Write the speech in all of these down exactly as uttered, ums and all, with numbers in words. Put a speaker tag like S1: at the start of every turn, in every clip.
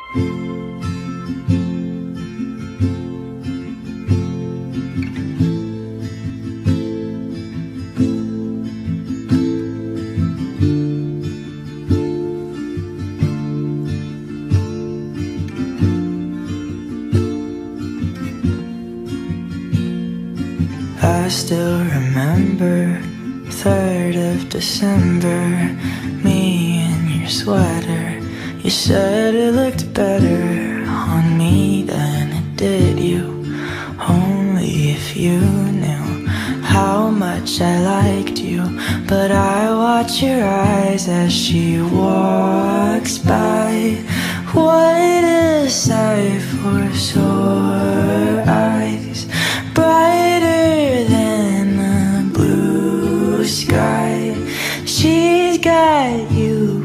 S1: I still remember third of December, me in your sweater. You said it looked better on me than it did you. Only if you knew how much I liked you. But I watch your eyes as she walks by. What a sight for sore eyes, brighter than the blue sky. She's got you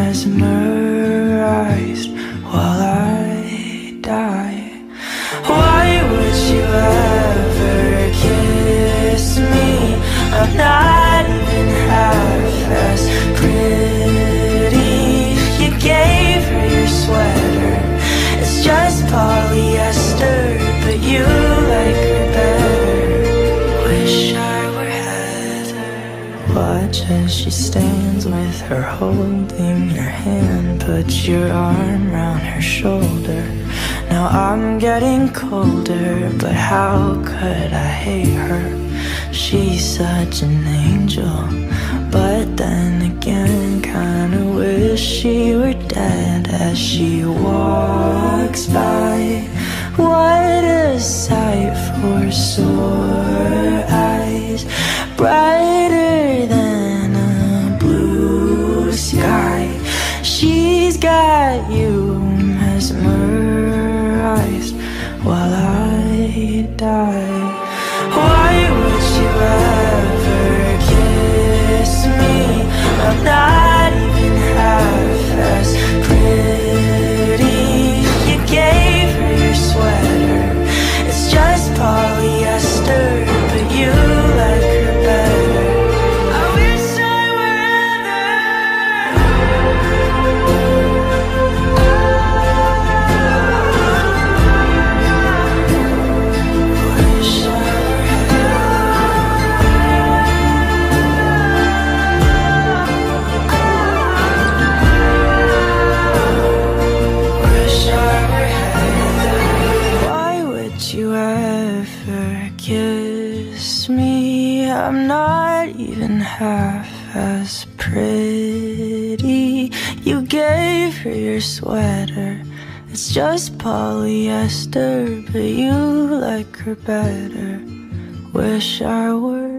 S1: mesmerized while I die. Why would you ever kiss me? I'm not even half as pretty. You gave her your sweater, it's just polyester, but you like her better. Wish I were Heather. Watch as she stands with her holding your hand. Put your arm round her shoulder. Now I'm getting colder, but how could I hate her? She's such an angel, but then again kinda wish she were dead as she walks by. What a sight for sore eyes, brighter than a blue sky. She's got you mesmerized while I die. Why would you ever kiss me? I'm not even half as pretty. You gave her your sweater, it's just polyester, but you like her better. I wish I were Wish I you ever kiss me? I'm not even half as pretty. You gave her your sweater, it's just polyester, but you like her better. Wish I were